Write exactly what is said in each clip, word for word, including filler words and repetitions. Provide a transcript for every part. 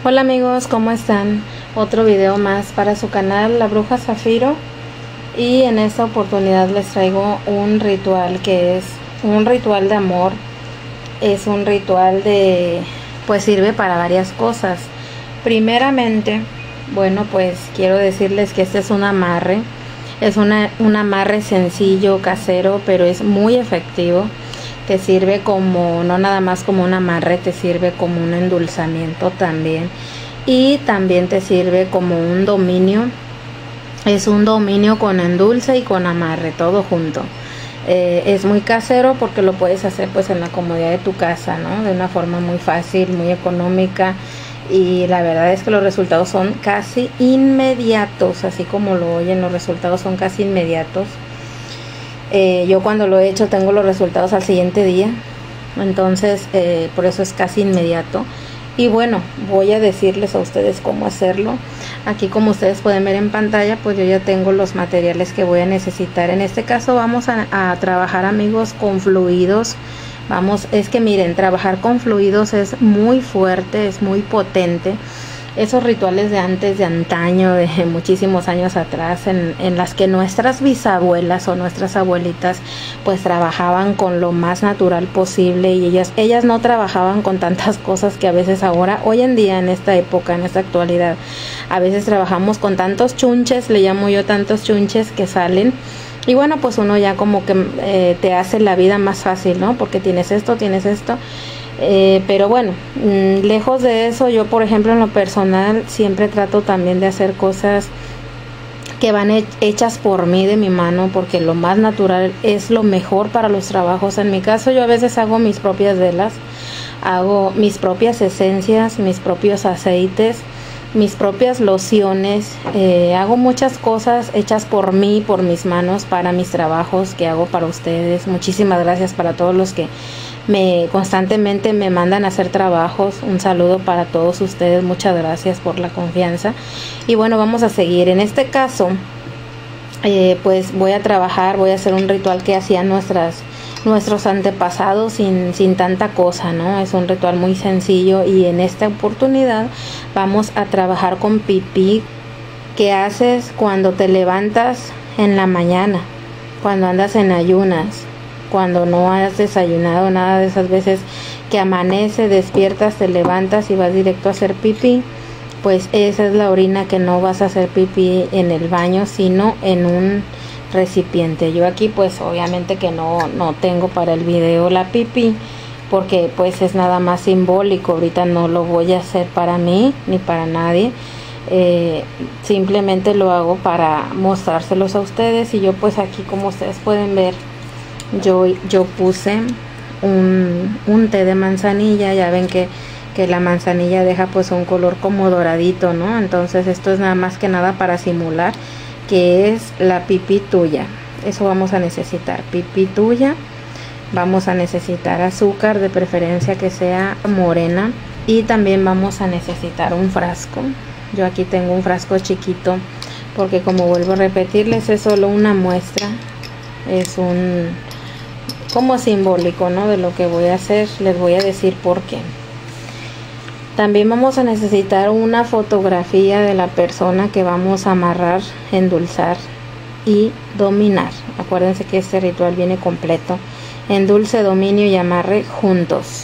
Hola amigos, ¿cómo están? Otro video más para su canal La Bruja Zafiro, y en esta oportunidad les traigo un ritual que es un ritual de amor. Es un ritual de, pues sirve para varias cosas. Primeramente, bueno, pues quiero decirles que este es un amarre. Es una, un amarre sencillo, casero, pero es muy efectivo. Te sirve como, no nada más como un amarre, te sirve como un endulzamiento también. Y también te sirve como un dominio. Es un dominio con endulce y con amarre, todo junto. Eh, es muy casero porque lo puedes hacer pues en la comodidad de tu casa, ¿no? De una forma muy fácil, muy económica. Y la verdad es que los resultados son casi inmediatos, así como lo oyen, los resultados son casi inmediatos. Eh, yo cuando lo he hecho tengo los resultados al siguiente día, entonces eh, por eso es casi inmediato. Y bueno, voy a decirles a ustedes cómo hacerlo. Aquí, como ustedes pueden ver en pantalla, pues yo ya tengo los materiales que voy a necesitar. En este caso vamos a, a trabajar, amigos, con fluidos. Vamos, es que miren, trabajar con fluidos es muy fuerte, es muy potente. Esos rituales de antes, de antaño, de muchísimos años atrás, en, en las que nuestras bisabuelas o nuestras abuelitas pues trabajaban con lo más natural posible, y ellas, ellas no trabajaban con tantas cosas que a veces ahora, hoy en día, en esta época, en esta actualidad, a veces trabajamos con tantos chunches, le llamo yo tantos chunches que salen. Y bueno, pues uno ya como que eh, te hace la vida más fácil, ¿no? Porque tienes esto, tienes esto. Eh, pero bueno, mmm, lejos de eso, yo por ejemplo en lo personal siempre trato también de hacer cosas que van he hechas por mí, de mi mano, porque lo más natural es lo mejor para los trabajos. En mi caso, yo a veces hago mis propias velas, hago mis propias esencias, mis propios aceites, mis propias lociones, eh, hago muchas cosas hechas por mí, por mis manos, para mis trabajos que hago para ustedes. Muchísimas gracias para todos los que me constantemente me mandan a hacer trabajos. Un saludo para todos ustedes, muchas gracias por la confianza. Y bueno, vamos a seguir. En este caso, eh, pues voy a trabajar, voy a hacer un ritual que hacían nuestras nuestros antepasados sin, sin tanta cosa, ¿no? Es un ritual muy sencillo, y en esta oportunidad vamos a trabajar con pipí que haces cuando te levantas en la mañana, cuando andas en ayunas, cuando no has desayunado nada, de esas veces que amanece, despiertas, te levantas y vas directo a hacer pipí. Pues esa es la orina que no vas a hacer pipí en el baño, sino en un recipiente. Yo aquí pues obviamente que no, no tengo para el video la pipí, porque pues es nada más simbólico. Ahorita no lo voy a hacer para mí ni para nadie, eh, simplemente lo hago para mostrárselos a ustedes. Y yo pues aquí, como ustedes pueden ver, yo, yo puse un, un té de manzanilla. Ya ven que que la manzanilla deja pues un color como doradito, ¿no? Entonces esto es nada más que nada para simular que es la pipí tuya. Eso vamos a necesitar, pipí tuya. Vamos a necesitar azúcar, de preferencia que sea morena, y también vamos a necesitar un frasco. Yo aquí tengo un frasco chiquito porque, como vuelvo a repetirles, es solo una muestra, es un como simbólico, ¿no? De lo que voy a hacer. Les voy a decir por qué. También vamos a necesitar una fotografía de la persona que vamos a amarrar, endulzar y dominar. Acuérdense que este ritual viene completo: endulce, dominio y amarre juntos.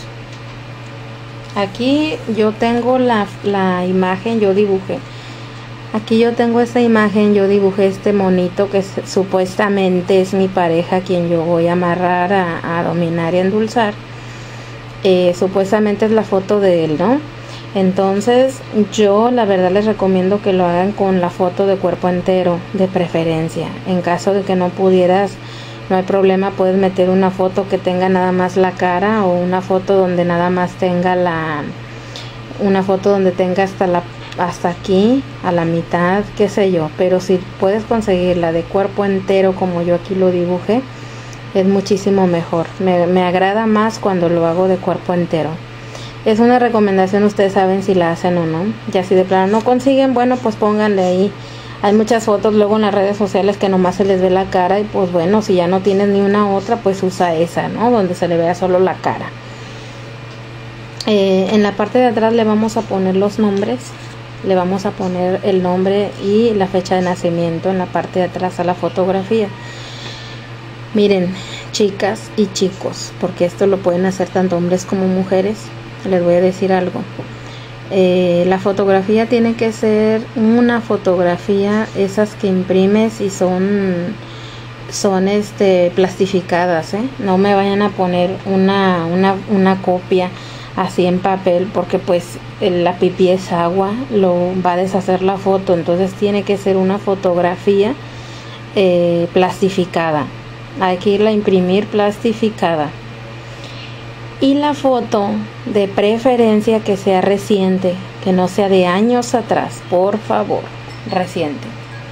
Aquí yo tengo la, la imagen, yo dibujé. Aquí yo tengo esta imagen, yo dibujé este monito que es, supuestamente es mi pareja, quien yo voy a amarrar, a, a dominar y a endulzar. Eh, supuestamente es la foto de él, ¿no? Entonces yo la verdad les recomiendo que lo hagan con la foto de cuerpo entero, de preferencia. En caso de que no pudieras, no hay problema, puedes meter una foto que tenga nada más la cara, o una foto donde nada más tenga la una foto donde tenga hasta la hasta aquí, a la mitad, qué sé yo. Pero si puedes conseguir la de cuerpo entero como yo aquí lo dibujé, es muchísimo mejor. Me, me agrada más cuando lo hago de cuerpo entero. Es una recomendación, ustedes saben si la hacen o no. Ya si de plano no consiguen, bueno, pues pónganle ahí. Hay muchas fotos luego en las redes sociales que nomás se les ve la cara, y pues bueno, si ya no tienes ni una otra, pues usa esa, ¿no? Donde se le vea solo la cara. Eh, en la parte de atrás le vamos a poner los nombres, le vamos a poner el nombre y la fecha de nacimiento en la parte de atrás a la fotografía. Miren, chicas y chicos, porque esto lo pueden hacer tanto hombres como mujeres, les voy a decir algo. Eh, la fotografía tiene que ser una fotografía, esas que imprimes y son, son este, plastificadas, ¿eh? No me vayan a poner una, una, una copia así en papel, porque pues la pipí es agua, lo va a deshacer la foto. Entonces tiene que ser una fotografía eh, plastificada. Hay que irla a imprimir plastificada. Y la foto de preferencia que sea reciente, que no sea de años atrás, por favor, reciente.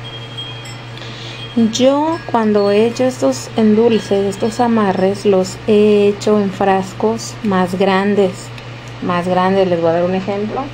Yo cuando he hecho estos endulces, estos amarres, los he hecho en frascos más grandes, más grandes. Les voy a dar un ejemplo.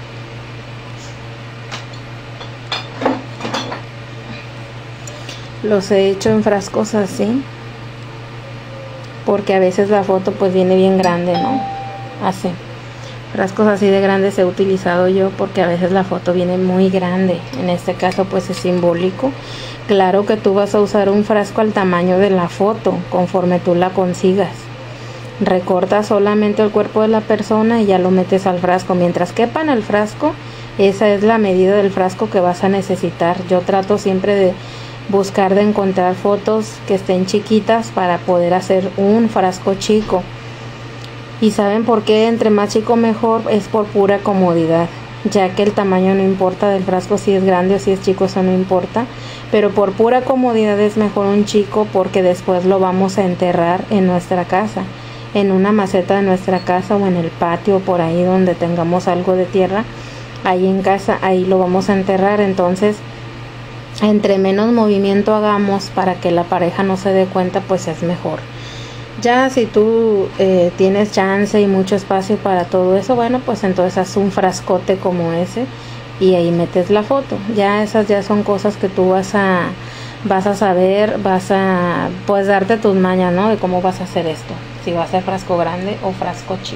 Los he hecho en frascos así, porque a veces la foto pues viene bien grande, ¿no? Así, frascos así de grandes he utilizado yo, porque a veces la foto viene muy grande. En este caso pues es simbólico. Claro que tú vas a usar un frasco al tamaño de la foto, conforme tú la consigas. Recortas solamente el cuerpo de la persona y ya lo metes al frasco. Mientras quepa en el frasco, esa es la medida del frasco que vas a necesitar. Yo trato siempre de buscar de encontrar fotos que estén chiquitas para poder hacer un frasco chico. Y saben por qué entre más chico mejor, es por pura comodidad, ya que el tamaño no importa del frasco, si es grande o si es chico, eso no importa, pero por pura comodidad es mejor un chico, porque después lo vamos a enterrar en nuestra casa, en una maceta de nuestra casa o en el patio, por ahí donde tengamos algo de tierra, ahí en casa, ahí lo vamos a enterrar. Entonces entre menos movimiento hagamos para que la pareja no se dé cuenta, pues es mejor. Ya si tú eh, tienes chance y mucho espacio para todo eso, bueno, pues entonces haz un frascote como ese y ahí metes la foto. Ya esas ya son cosas que tú vas a vas a saber, vas a pues darte tus mañas, ¿no? De cómo vas a hacer esto, si va a ser frasco grande o frasco chico.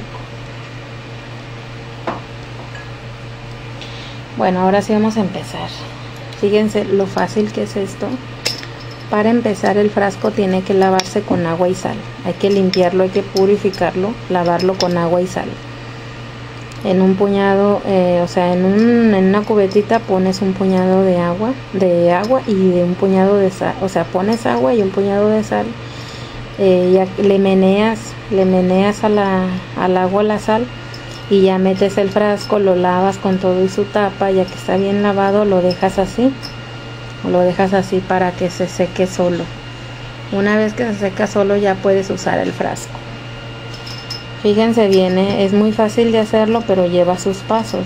Bueno, ahora sí vamos a empezar. Fíjense lo fácil que es esto. Para empezar, el frasco tiene que lavarse con agua y sal. Hay que limpiarlo, hay que purificarlo, lavarlo con agua y sal. En un puñado, eh, o sea, en, un, en una cubetita pones un puñado de agua, de agua y de un puñado de sal. O sea, pones agua y un puñado de sal. Eh, ya le meneas, le meneas a la, al agua la sal. Y ya metes el frasco, lo lavas con todo y su tapa. Ya que está bien lavado, lo dejas así. Lo dejas así para que se seque solo. Una vez que se seca solo, ya puedes usar el frasco. Fíjense bien, ¿eh? Es muy fácil de hacerlo, pero lleva sus pasos.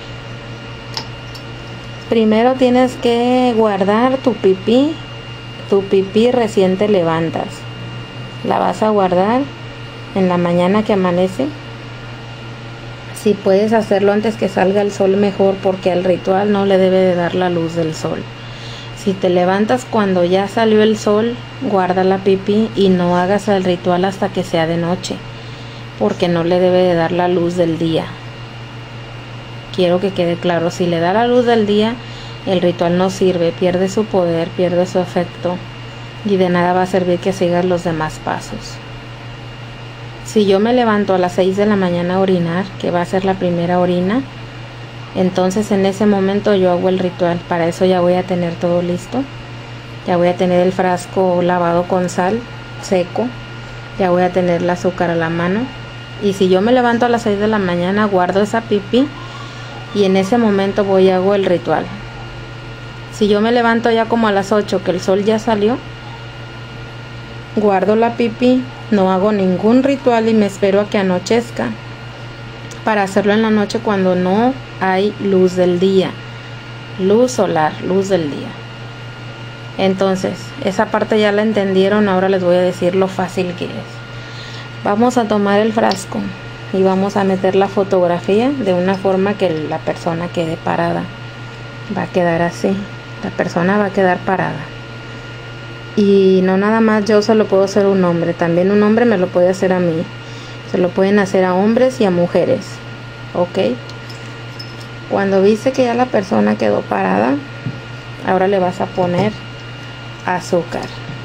Primero tienes que guardar tu pipí. Tu pipí recién te levantas. La vas a guardar en la mañana que amanece. Si puedes hacerlo antes que salga el sol, mejor, porque al ritual no le debe de dar la luz del sol. Si te levantas cuando ya salió el sol, guarda la pipí y no hagas el ritual hasta que sea de noche, porque no le debe de dar la luz del día. Quiero que quede claro, si le da la luz del día, el ritual no sirve, pierde su poder, pierde su efecto y de nada va a servir que sigas los demás pasos. Si yo me levanto a las seis de la mañana a orinar, que va a ser la primera orina, entonces en ese momento yo hago el ritual. Para eso ya voy a tener todo listo. Ya voy a tener el frasco lavado con sal, seco. Ya voy a tener el azúcar a la mano. Y si yo me levanto a las seis de la mañana, guardo esa pipí y en ese momento voy y hago el ritual. Si yo me levanto ya como a las ocho, que el sol ya salió, guardo la pipí, no hago ningún ritual y me espero a que anochezca para hacerlo en la noche cuando no hay luz del día, luz solar, luz del día. Entonces, esa parte ya la entendieron. Ahora les voy a decir lo fácil que es. Vamos a tomar el frasco y vamos a meter la fotografía de una forma que la persona quede parada. Va a quedar así, la persona va a quedar parada. Y no nada más yo se lo puedo hacer a un hombre, también un hombre me lo puede hacer a mí. Se lo pueden hacer a hombres y a mujeres, ¿ok? Cuando viste que ya la persona quedó parada, ahora le vas a poner azúcar.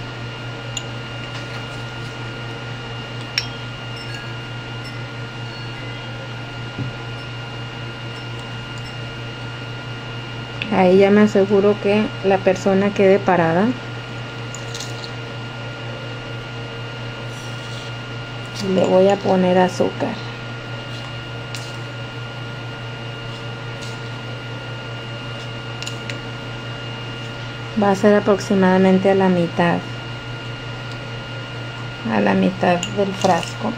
Ahí ya me aseguro que la persona quede parada. Le voy a poner azúcar. Va a ser aproximadamente a la mitad. A la mitad del frasco.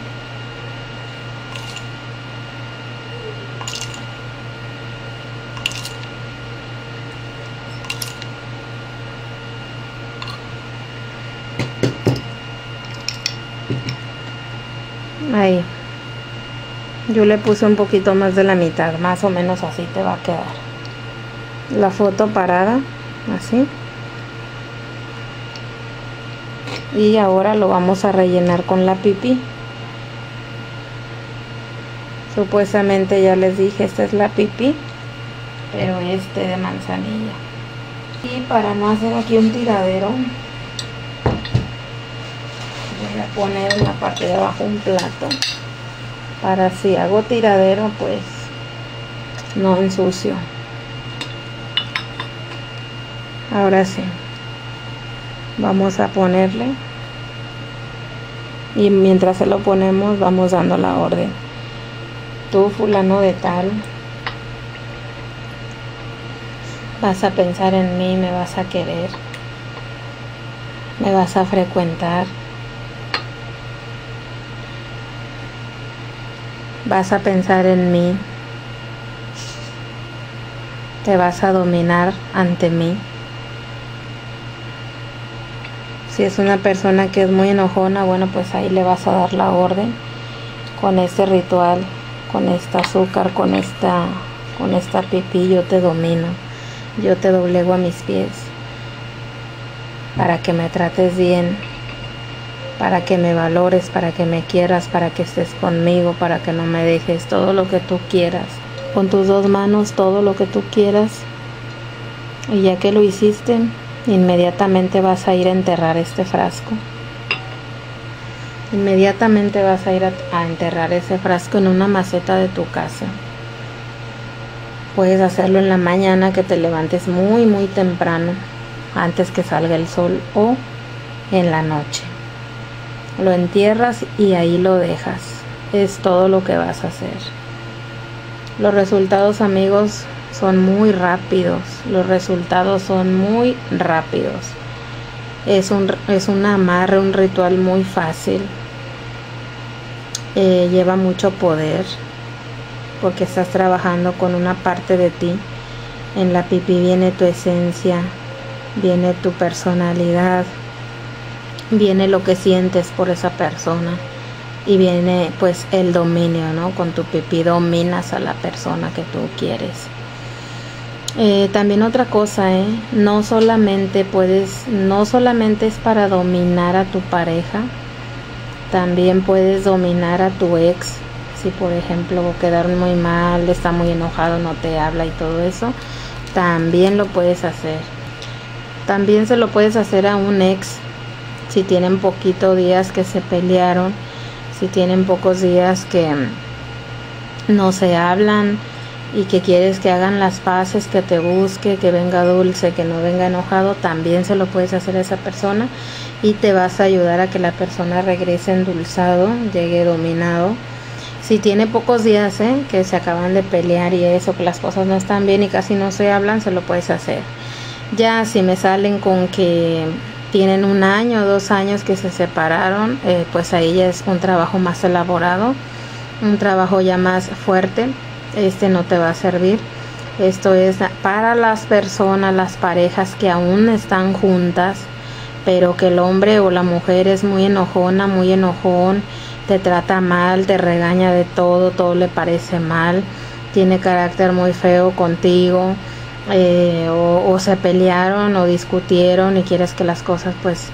Ahí. Yo le puse un poquito más de la mitad, más o menos así te va a quedar. La foto parada, así. Y ahora lo vamos a rellenar con la pipí. Supuestamente ya les dije, esta es la pipí, pero este de manzanilla. Y para no hacer aquí un tiradero, voy a poner en la parte de abajo un plato, para si hago tiradero pues no ensucio. Ahora sí, vamos a ponerle, y mientras se lo ponemos vamos dando la orden. Tú, fulano de tal, vas a pensar en mí, me vas a querer, me vas a frecuentar, vas a pensar en mí, te vas a dominar ante mí. Si es una persona que es muy enojona, bueno, pues ahí le vas a dar la orden con este ritual, con este azúcar, con esta, con esta pipí. Yo te domino, yo te doblego a mis pies para que me trates bien, para que me valores, para que me quieras, para que estés conmigo, para que no me dejes, todo lo que tú quieras. Con tus dos manos, todo lo que tú quieras. Y ya que lo hiciste, inmediatamente vas a ir a enterrar este frasco. Inmediatamente vas a ir a, a enterrar ese frasco en una maceta de tu casa. Puedes hacerlo en la mañana, que te levantes muy muy temprano, antes que salga el sol, o en la noche. Lo entierras y ahí lo dejas. Es todo lo que vas a hacer. Los resultados, amigos, son muy rápidos. Los resultados son muy rápidos. Es un, es un amarre, un ritual muy fácil. Eh, lleva mucho poder, porque estás trabajando con una parte de ti. En la pipí viene tu esencia, viene tu personalidad, viene lo que sientes por esa persona, y viene pues el dominio, ¿no? Con tu pipí dominas a la persona que tú quieres. Eh, también otra cosa, ¿eh? No solamente puedes, no solamente es para dominar a tu pareja, también puedes dominar a tu ex. Si por ejemplo quedaron muy mal, está muy enojado, no te habla y todo eso, también lo puedes hacer. También se lo puedes hacer a un ex, si tienen poquitos días que se pelearon, si tienen pocos días que no se hablan y que quieres que hagan las paces, que te busque, que venga dulce, que no venga enojado, también se lo puedes hacer a esa persona, y te vas a ayudar a que la persona regrese endulzado, llegue dominado. Si tiene pocos días, ¿eh? que se acaban de pelear y eso, que las cosas no están bien y casi no se hablan, se lo puedes hacer. Ya si me salen con que tienen un año o dos años que se separaron, eh, pues ahí ya es un trabajo más elaborado, un trabajo ya más fuerte. Este no te va a servir. Esto es para las personas, las parejas que aún están juntas, pero que el hombre o la mujer es muy enojona, muy enojón, te trata mal, te regaña de todo, todo le parece mal, tiene carácter muy feo contigo, eh, o, o se pelearon o discutieron y quieres que las cosas pues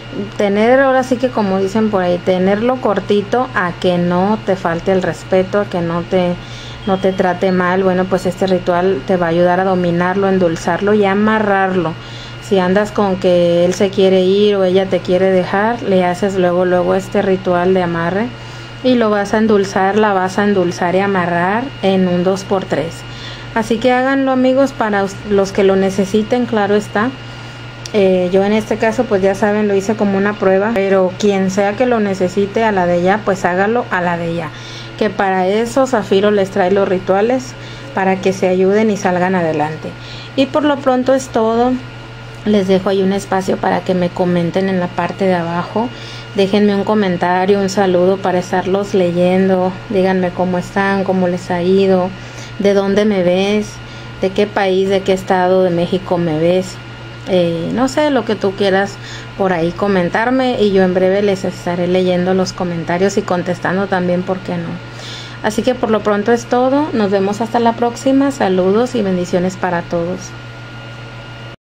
tener, ahora sí que como dicen por ahí, tenerlo cortito a que no te falte el respeto, a que no te, no te trate mal. Bueno, pues este ritual te va a ayudar a dominarlo, endulzarlo y amarrarlo. Si andas con que él se quiere ir o ella te quiere dejar, le haces luego, luego este ritual de amarre y lo vas a endulzar, la vas a endulzar y amarrar en un dos por tres. Así que háganlo, amigos, para los que lo necesiten, claro está. Eh, yo en este caso, pues ya saben, lo hice como una prueba, pero quien sea que lo necesite a la de ya, pues hágalo a la de ya. Que para eso Zafiro les trae los rituales, para que se ayuden y salgan adelante. Y por lo pronto es todo. Les dejo ahí un espacio para que me comenten en la parte de abajo. Déjenme un comentario, un saludo para estarlos leyendo. Díganme cómo están, cómo les ha ido, de dónde me ves, de qué país, de qué estado de México me ves. Eh, no sé, lo que tú quieras por ahí comentarme y yo en breve les estaré leyendo los comentarios y contestando también, ¿por qué no? Así que por lo pronto es todo. Nos vemos hasta la próxima. Saludos y bendiciones para todos.